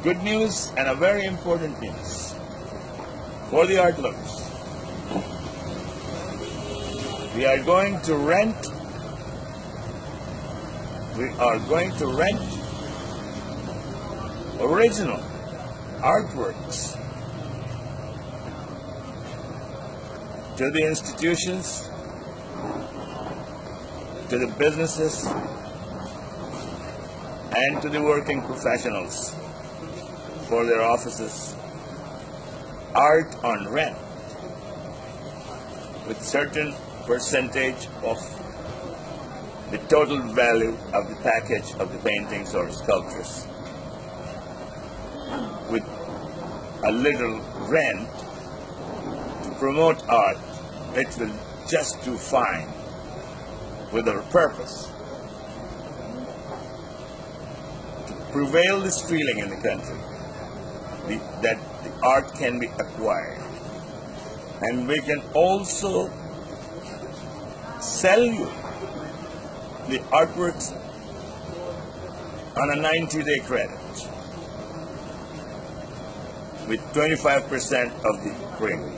good news and a very important news for the art lovers. We are going to rent original artworks to the institutions, to the businesses, and to the working professionals for their offices. Art on rent with certain percentage of the total value of the package of the paintings or sculptures, with a little rent to promote art. It will just do fine with our purpose to prevail this feeling in the country that the art can be acquired, and we can also sell you the artworks on a 90-day credit with 25% of the premium.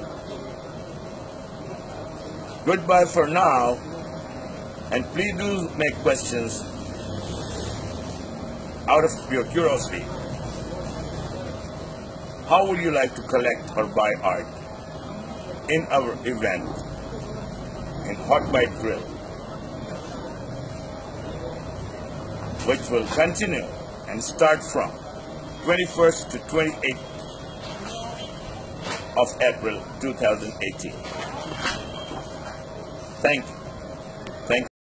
Goodbye for now, and please do make questions out of your curiosity. How would you like to collect or buy art in our event in Hot Bite Grill, which will continue and start from 21st to 28th of April 2018. Thank you.